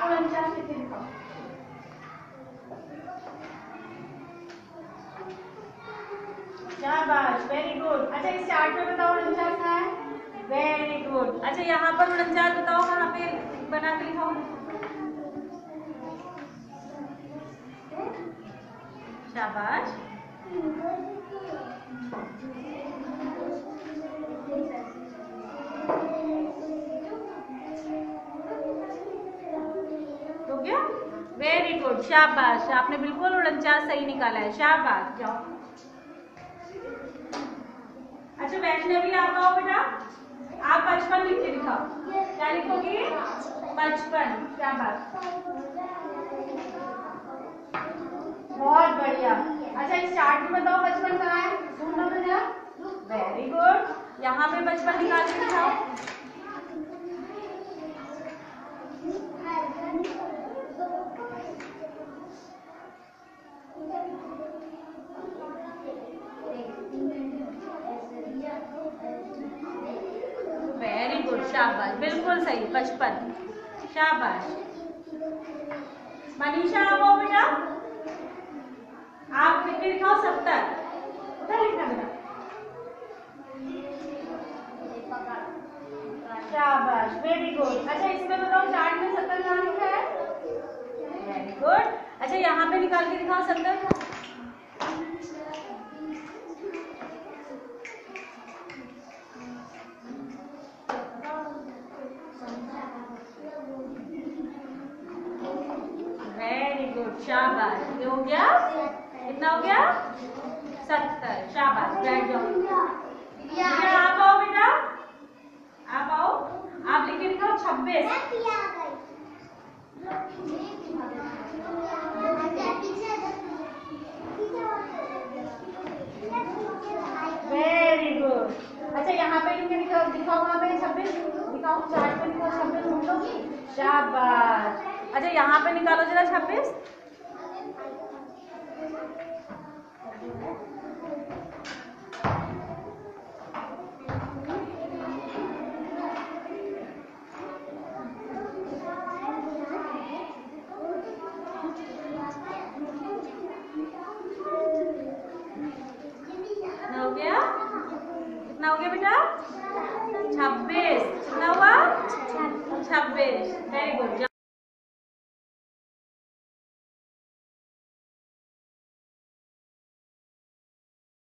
49 लिख के दिखाओ। शाबाश, वेरी गुड। अच्छा इस चार्ट में बताओ 49 कहाँ है? Very good. अच्छा यहाँ पर 49 बताओ कहाँ पे बना के लिखाओ। शाबाश। हो गया? वेरी गुड, शाबाश। आपने बिल्कुल 49 सही निकाला है, शाबाश। जाओ। अच्छा वैष्णवी आप आओ बेटा, आप 55 लिख के दिखाओ। क्या लिखोगी? 55। शाबाश, बहुत बढ़िया। अच्छा इस चार्ट में बताओ 55 कहाँ है? ढूंढो तो जरा। Very good. यहाँ पे 55 निकाल के दिखाओ। वेरी गुड, शाबाश, बिल्कुल सही, 55। शाबाश। मनीषा आप आओ बेटा, आप लिख के दिखाओ 70। उधर लिखना बेटा। शाबाश, वेरी गुड। अच्छा इसमें बताओ चार्ट में 70 कहाँ लिखा है? Very good. अच्छा यहाँ पे निकाल के दिखाओ 70। वेरी गुड, शाबाश। ये हो गया? कितना हो गया? 70। शाबाश, बैठ जाओ। आप आओ बेटा, आप आओ, आप लिख के दिखाओ 26। Very good. अच्छा यहाँ पे लिख के दिखाओ, दिखाओ वहाँ पे 26 दिखाओ, चार्ट पे दिखाओ 26 ढूंढोगी। शाबाश। अच्छा यहाँ पे निकालो जरा 26। हो गया? कितना हो गया बेटा? 26। कितना हुआ? 26। Very good.